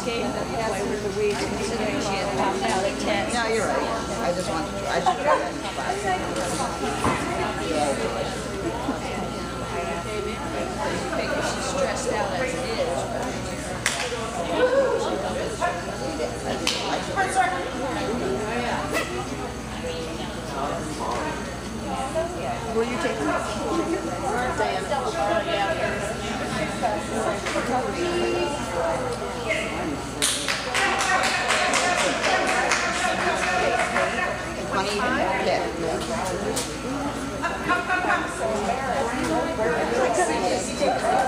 gave her halfway with the weed, considering she had popped out at 10. No, you're right. I just want to try. I should try that in class. She's stressed out as it is. Were you taking it? Funny, yeah.